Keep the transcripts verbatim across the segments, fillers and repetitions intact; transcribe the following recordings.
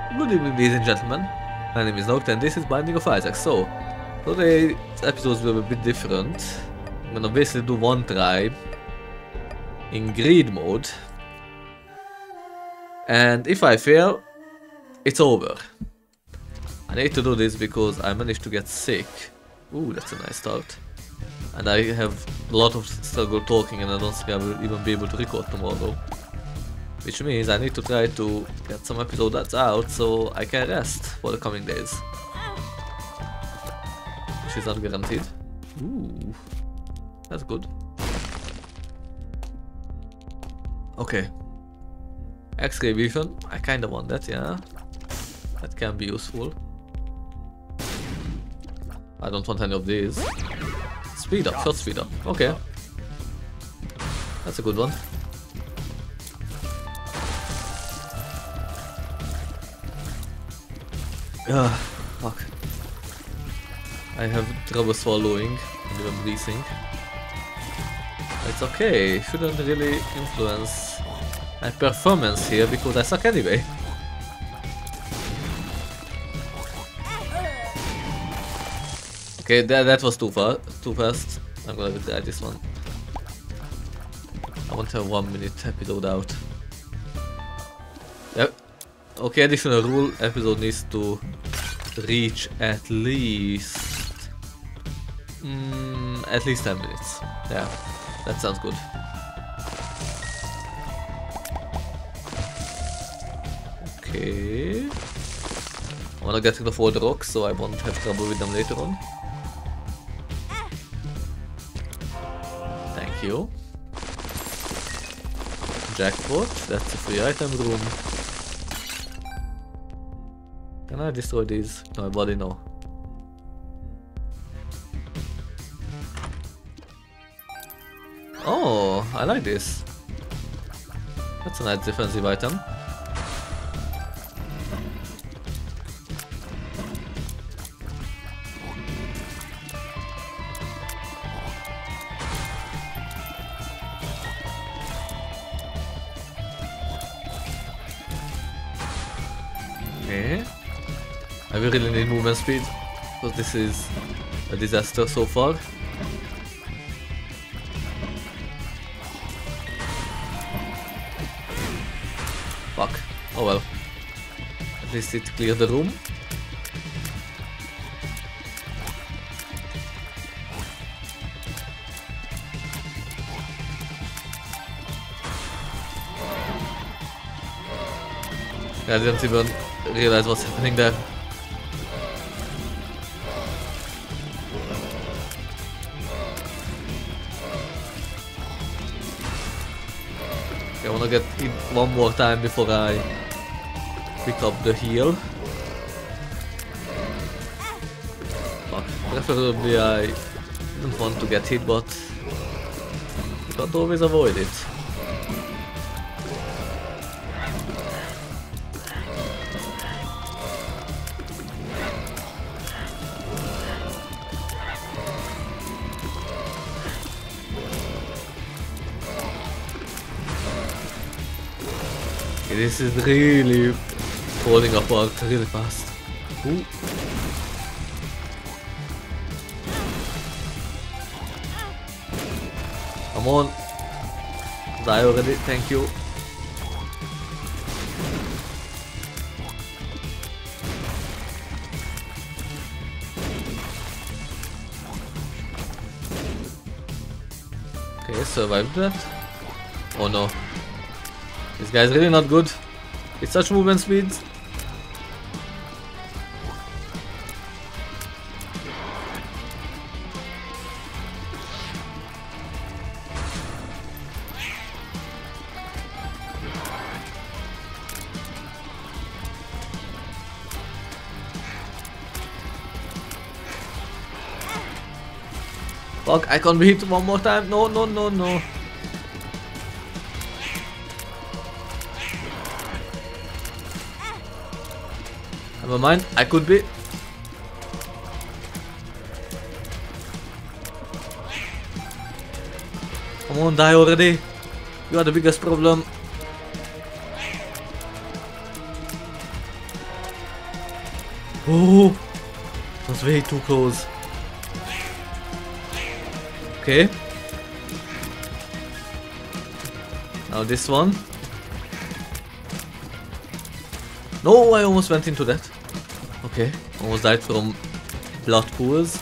Good evening, ladies and gentlemen. My name is Noct and this is Binding of Isaac. So, today's episodes will be a bit different. I'm gonna basically do one try in greed mode. And if I fail, it's over. I need to do this because I managed to get sick. Ooh, that's a nice start. And I have a lot of struggle talking and I don't think I will even be able to record tomorrow. Which means I need to try to get some episodes out so I can rest for the coming days. Which is not guaranteed. Ooh, that's good. Okay. X-ray vision, I kinda want that, yeah. That can be useful. I don't want any of these. Speed up, shot speed up, okay. That's a good one. Ah, fuck. I have trouble swallowing and even breathing. It's okay, shouldn't really influence my performance here because I suck anyway. Okay, that, that was too far, too fast. I'm gonna retry this one. I want to have one minute episode out. Yep. Okay, additional rule, episode needs to reach at least... Mm, at least ten minutes. Yeah, that sounds good. Okay. I wanna get rid of all the rocks so I won't have trouble with them later on. Thank you. Jackpot, that's a free item room. Can I destroy these? No, my body, no. Oh, I like this. That's a nice defensive item. Okay. I really need movement speed, because this is a disaster so far. Fuck. Oh well. At least it cleared the room. I didn't even realize what's happening there. I wanna get hit one more time before I pick up the heal. Fuck. Preferably I don't want to get hit, but you can't always avoid it. This is really falling apart really fast. Ooh. Come on. Die already, thank you. Okay, survived that. Oh no. This guy's really not good. It's such movement speeds. Fuck, I can't be hit one more time. No, no, no, no. Never mind, I could be. Come on, die already. You are the biggest problem. Oh, that was way too close. Okay. Now this one. No, I almost went into that. Okay, almost died from blood pools.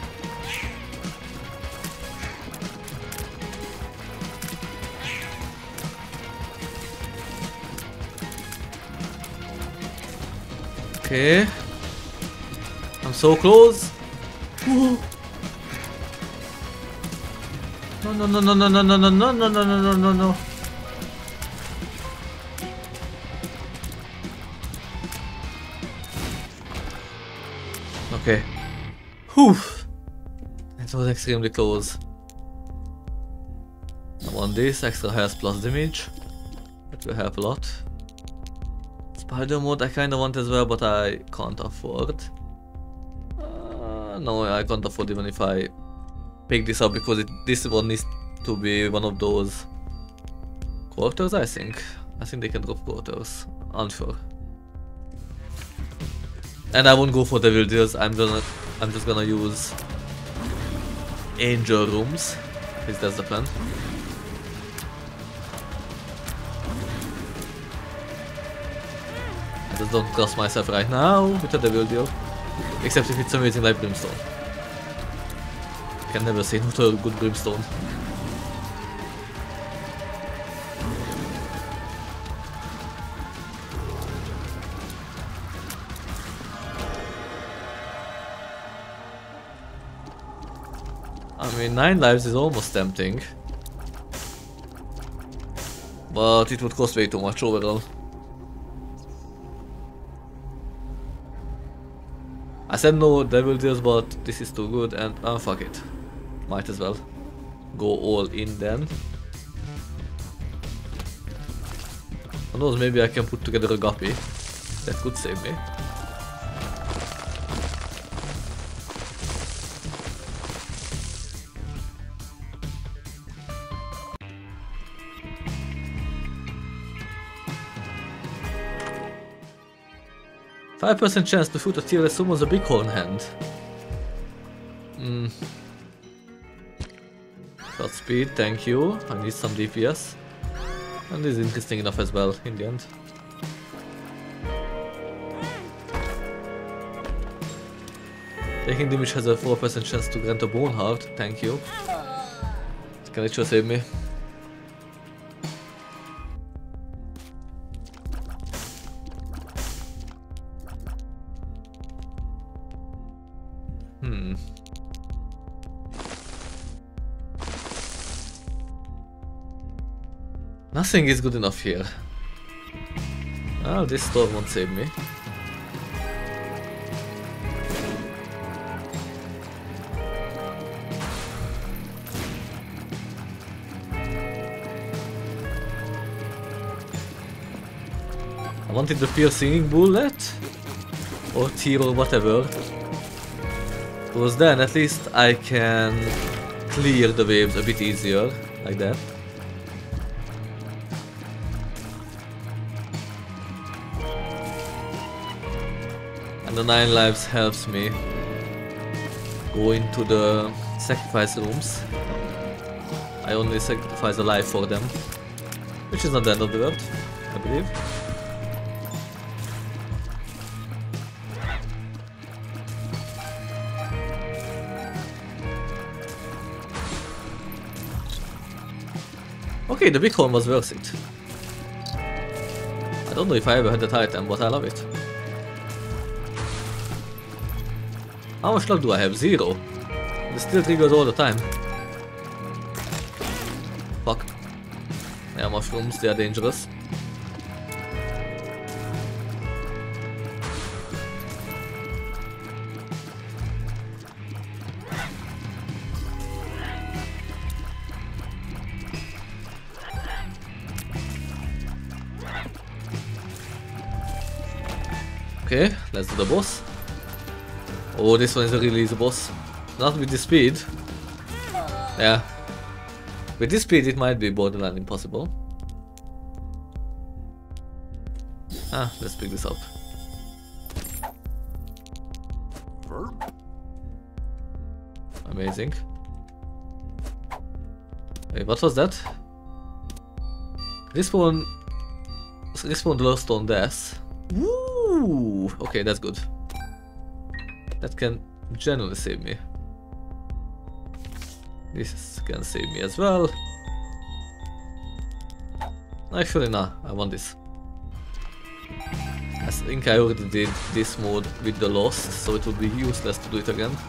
Okay. I'm so close. Whoa. No, no, no, no, no, no, no, no, no, no, no, no, no, no. Okay. Whew. That was extremely close. I want this extra health plus damage. That will help a lot. Spider mode I kinda want as well, but I can't afford. Uh, no, I can't afford even if I pick this up, because it, this one needs to be one of those quarters, I think. I think they can drop quarters. Unsure. And I won't go for Devil Deals. I'm gonna, I'm just gonna use Angel Rooms. At least that's the plan. I just don't trust myself right now with a Devil Deal, except if it's amazing like Brimstone. Can never say no to a good Brimstone. I mean, nine lives is almost tempting, but it would cost way too much overall. I said no Devil Deals, but this is too good, and uh, fuck it. Might as well go all in then. Who knows, maybe I can put together a Guppy. That could save me. five percent chance to shoot a tier that summons a bighorn hand. Hmm. Shot speed, thank you. I need some D P S. And this is interesting enough as well in the end. Taking damage has a four percent chance to grant a bone heart, thank you. Can it just save me? Hmm. Nothing is good enough here. Well, this store won't save me. I wanted the piercing bullet or tear or whatever. Because then at least I can clear the waves a bit easier, like that. And the nine lives helps me go into the sacrifice rooms. I only sacrifice a life for them, which is not the end of the world, I believe. Okay, the bighorn was worth it. I don't know if I ever had that item, but I love it. How much luck do I have? Zero. It still triggers all the time. Fuck. Yeah, mushrooms, they are dangerous. Okay, let's do the boss. Oh, this one is really easy boss. Not with the speed. Yeah. With this speed it might be borderline impossible. Ah, let's pick this up. Amazing. Hey, what was that? Respawn... Respawn glowstone death. Woo! Okay, that's good. That can generally save me. This can save me as well. Actually, nah, I want this. I think I already did this mode with the Lost, so it would be useless to do it again.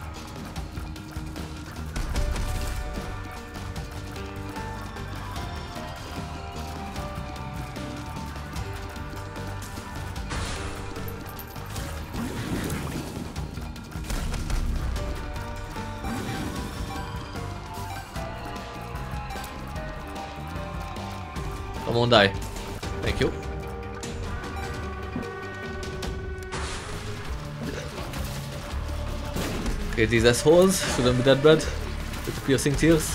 Come on, die. Thank you. Okay, these assholes shouldn't be that bad with the piercing tears.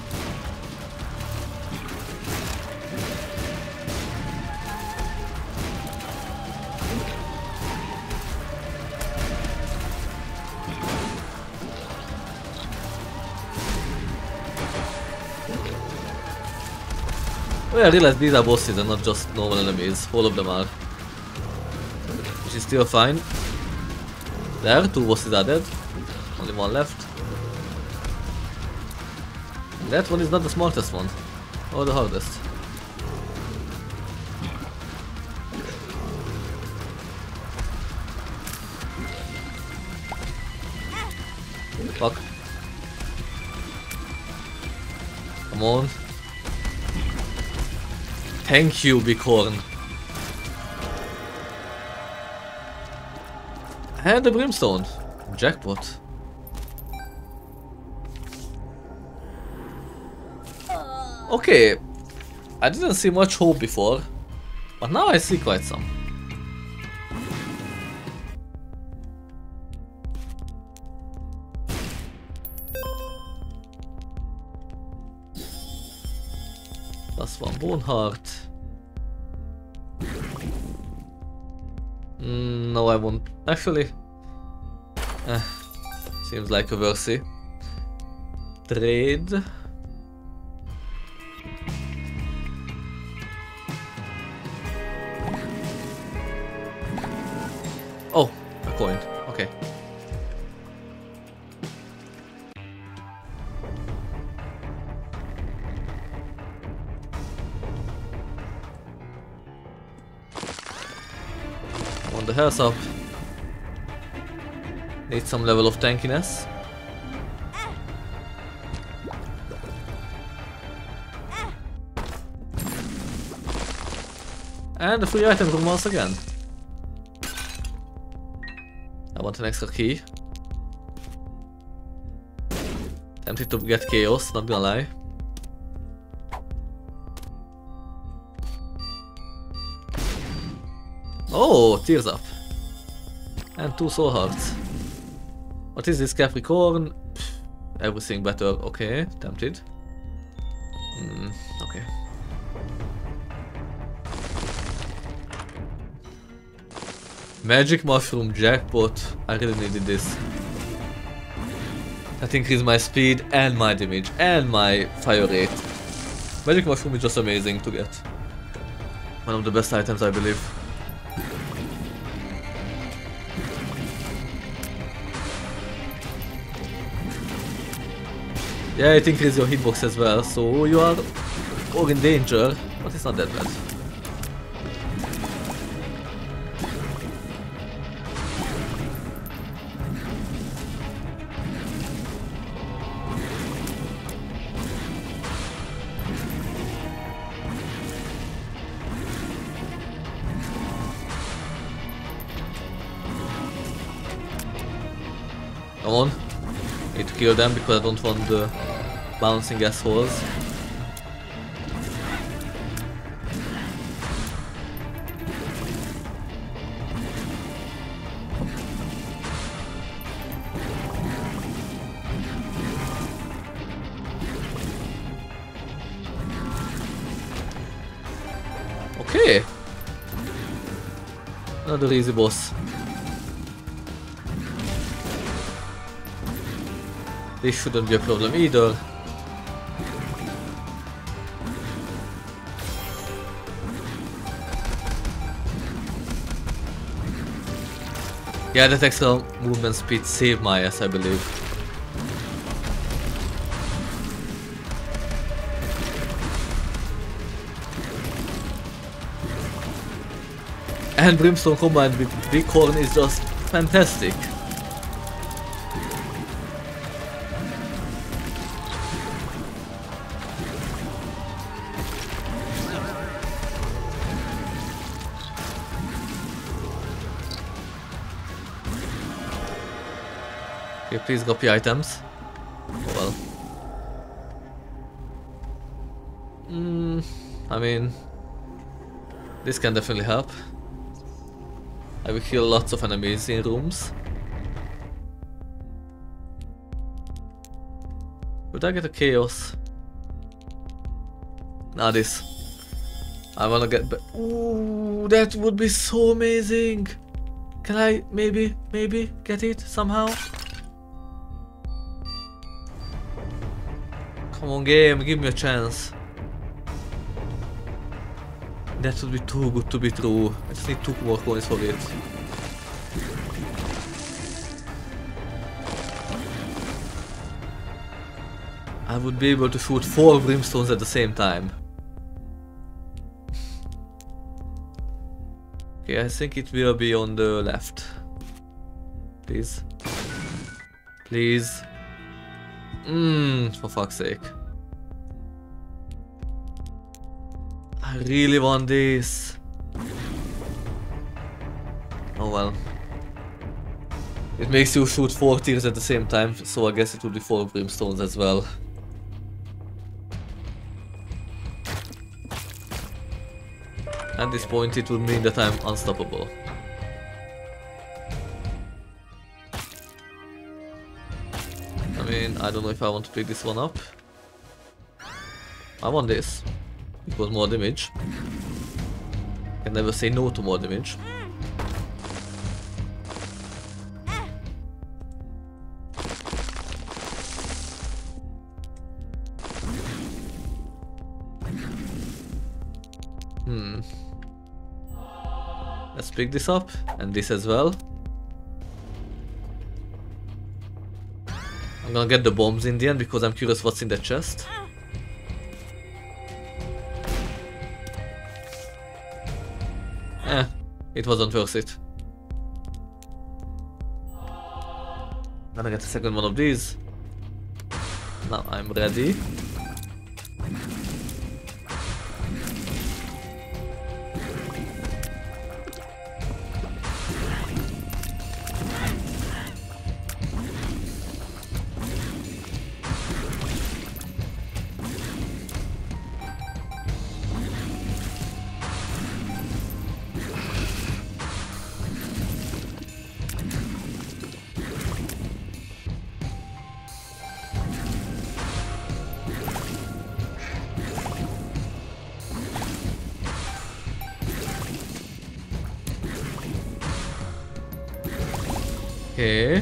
Oh yeah, I realized these are bosses and not just normal enemies. All of them are. Which is still fine. There, two bosses are dead. Only one left. That one is not the smartest one. Or the hardest. Fuck. Come on. Thank you, Bighorn. And the brimstone. Jackpot. Okay. I didn't see much hope before, but now I see quite some. Plus one bone heart. Mm, no, I won't. Actually, eh, seems like a mercy. Trade. Oh, a coin. Okay. The health up. Need some level of tankiness. And the free item room once again. I want an extra key. Tempted to get chaos, not gonna lie. Oh, tears up. And two soul hearts. What is this, Capricorn? Pff, everything better. Okay, tempted. Mm, okay. Magic mushroom jackpot. I really needed this. That increased my speed and my damage and my fire rate. Magic mushroom is just amazing to get. One of the best items, I believe. Yeah, it increases your hitbox as well, so you are more in danger, but it's not that bad. Come on. Need to kill them because I don't want the bouncing assholes. Okay. Another easy boss. This shouldn't be a problem either. Yeah, that extra movement speed saved my ass, I believe. And Brimstone combined with Bighorn is just fantastic. Okay, please copy items. Oh well. Mm, I mean, this can definitely help. I will kill lots of enemies in rooms. Would I get a chaos? Nah, this. I wanna get back. Ooh, that would be so amazing. Can I maybe, maybe get it somehow? Come on, game, give me a chance. That would be too good to be true. I just need two more coins for it. I would be able to shoot four brimstones at the same time. Okay, I think it will be on the left. Please. Please. Mmm, for fuck's sake. I really want this. Oh well. It makes you shoot four tiers at the same time, so I guess it would be four brimstones as well. At this point it would mean that I'm unstoppable. I mean, I don't know if I want to pick this one up. I want this. It was more damage. Can never say no to more damage. Hmm. Let's pick this up, and this as well. I'm gonna get the bombs in the end because I'm curious what's in the chest. Eh, it wasn't worth it. Gonna get a second one of these. Now I'm ready. Okay.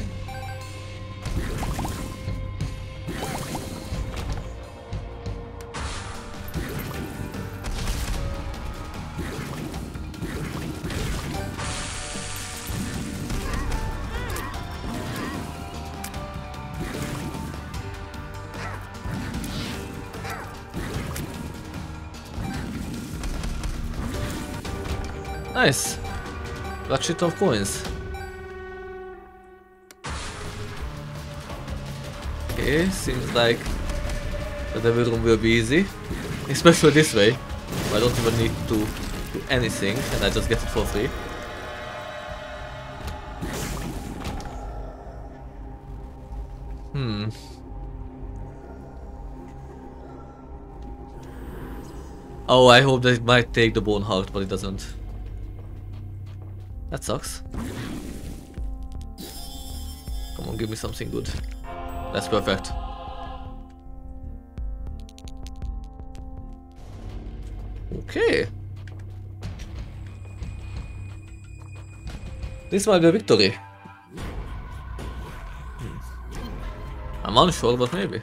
Nice. Got shit of coins. Okay, seems like the devil room will be easy, especially this way. I don't even need to do anything and I just get it for free. Hmm. Oh, I hope that it might take the bone heart, but it doesn't. That sucks. Come on, give me something good. That's perfect. Okay. This might be a victory. I'm unsure, but maybe.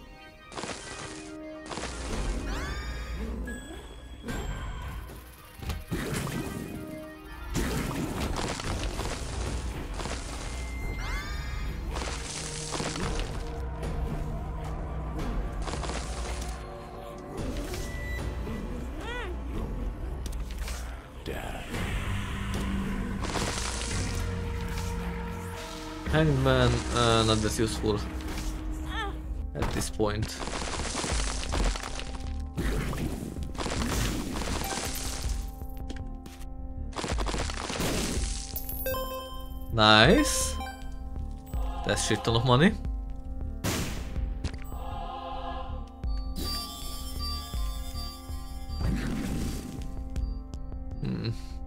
Hangman, uh, not that useful at this point. Nice. That's shit ton of money. Hmm.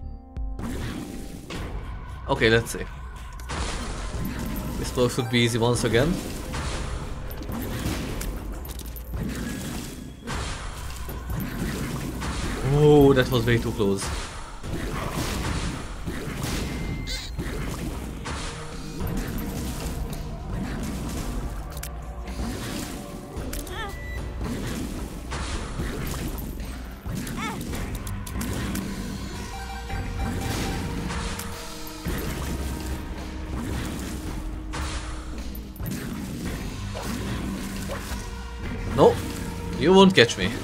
Okay, let's see. This floor should be easy once again. Oh, that was way too close. No, you won't catch me.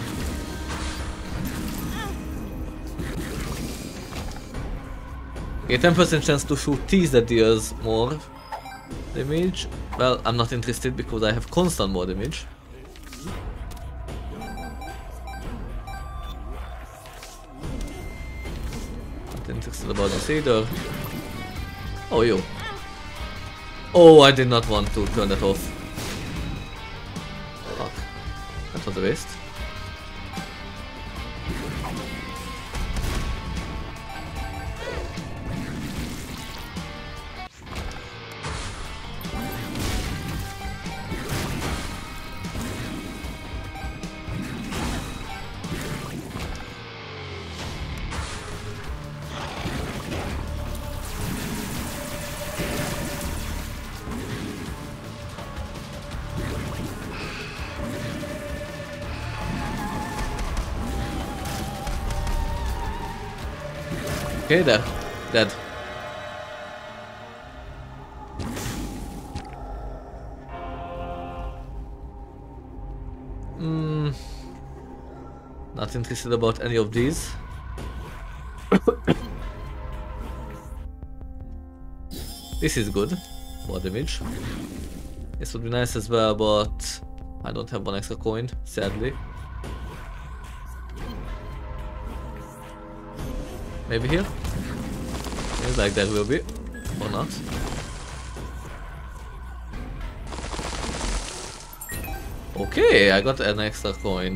Okay, ten percent chance to shoot tease that deals more damage. Well, I'm not interested because I have constant more damage. Not interested about this either. Oh, you. Oh, I did not want to turn that off. Fuck. That was a waste. Okay, there. Dead. Hmm. Not interested about any of these. This is good. More damage. This would be nice as well, but I don't have one extra coin, sadly. Maybe here? Seems like there will be, or not. Okay, I got an extra coin.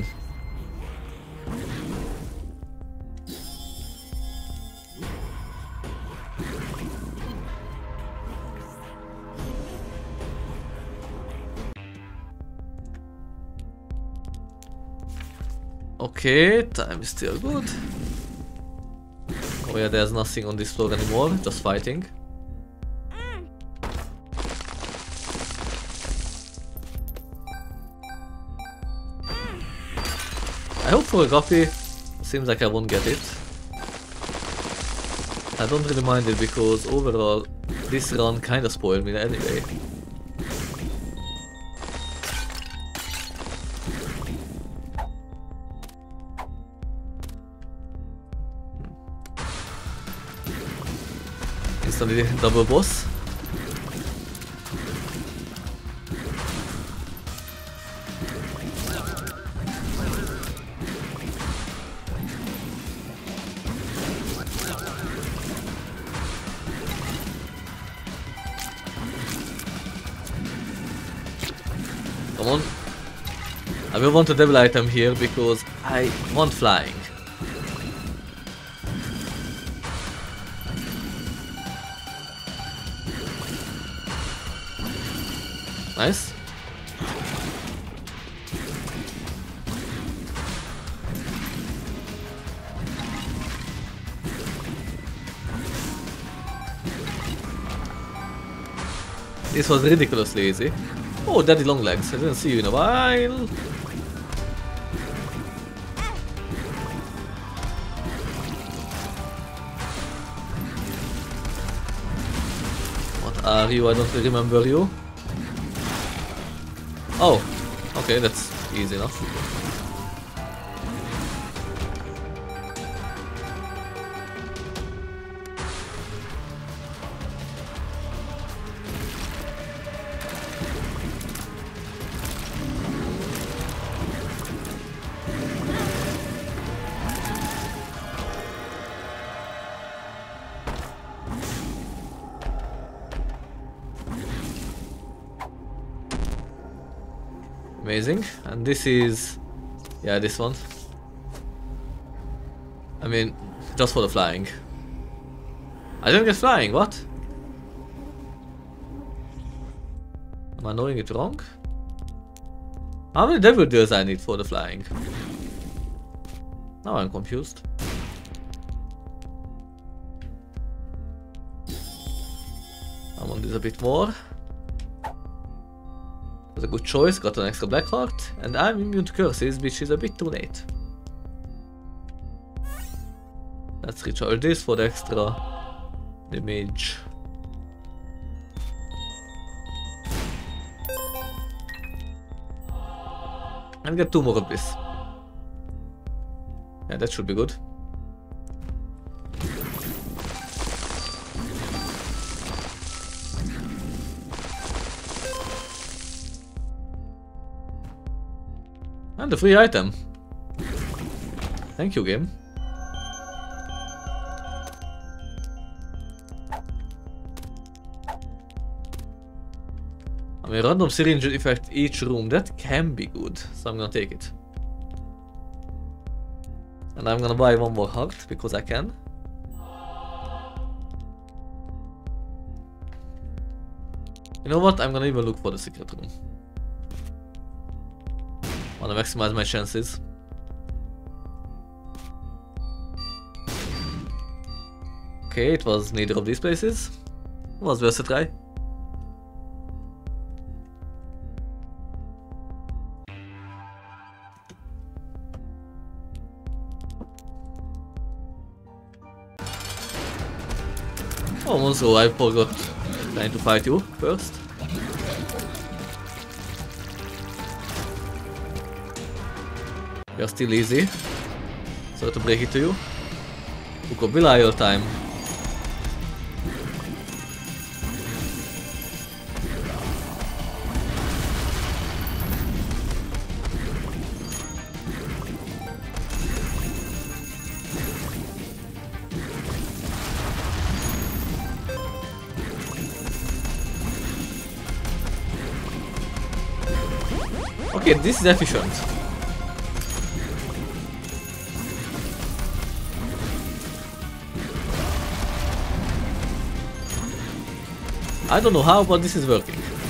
Okay, time is still good. Oh yeah, there's nothing on this floor anymore, just fighting. I hope for a Guppy. Seems like I won't get it. I don't really mind it because overall this run kinda spoiled me anyway. Instantly double boss. Come on. I will want a devil item here because I want flying. Nice. This was ridiculously easy. Oh, Daddy Longlegs, I didn't see you in a while. What are you? I don't remember you. Oh, okay, that's easy enough. Amazing. And this is, yeah, this one. I mean, just for the flying. I didn't get flying, what? Am I knowing it wrong? How many devil deals I need for the flying? Now I'm confused. I want this a bit more. Was a good choice, got an extra black heart, and I'm immune to curses, which is a bit too late. Let's recharge this for the extra damage. And get two more of this. Yeah, that should be good. And a free item. Thank you, game. I mean, random syringe effect each room, that can be good, so I'm gonna take it. And I'm gonna buy one more heart, because I can. You know what, I'm gonna even look for the secret room. I wanna maximize my chances. Okay, it was neither of these places. It was worth a try. Oh, also I forgot trying to fight you first. We are still easy. Sorry to break it to you. Uko Belial time. Okay, this is efficient. I don't know how, but this is working.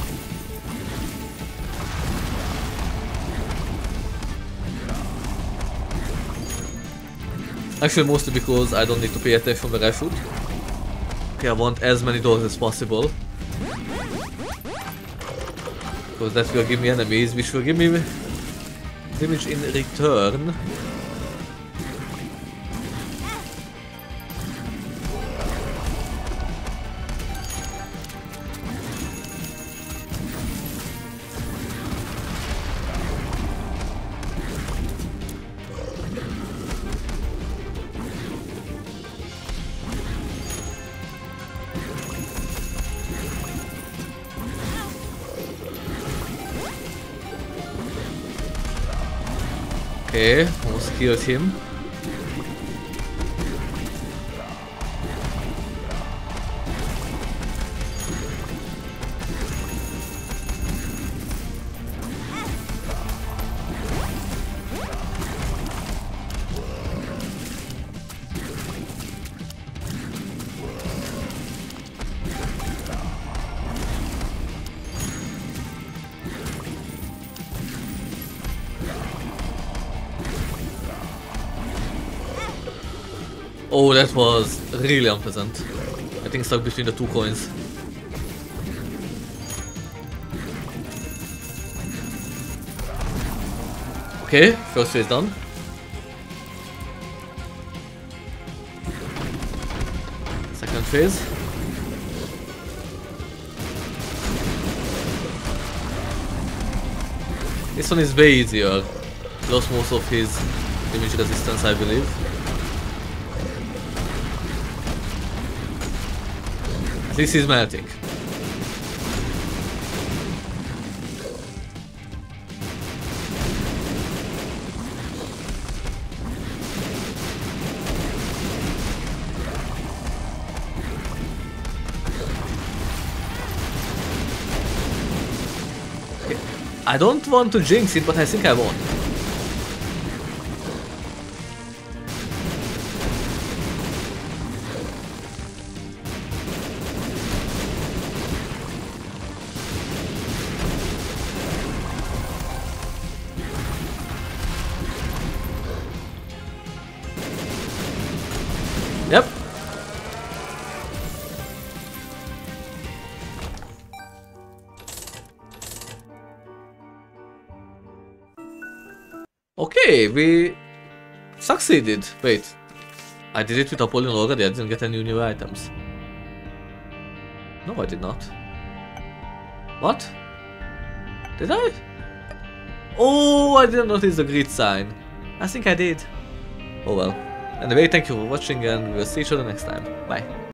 Actually, mostly because I don't need to pay attention where I should. Okay, I want as many doors as possible. Because that will give me enemies, which will give me damage in return. Okay, almost killed him. Oh, that was really unpleasant. I think stuck between the two coins. Okay, first phase done. Second phase. This one is way easier. Lost most of his damage resistance, I believe. At least he's melting. I don't want to jinx it, but I think I won. Yep. Okay, we succeeded. Wait, I did it with Apollyon already. I didn't get any new items. No, I did not. What? Did I? Oh, I didn't notice the grid sign. I think I did. Oh well. Anyway, thank you for watching and we'll see each other next time. Bye.